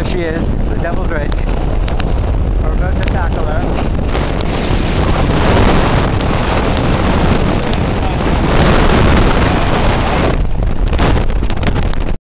There she is, the Devil's Ridge. We're about to tackle her.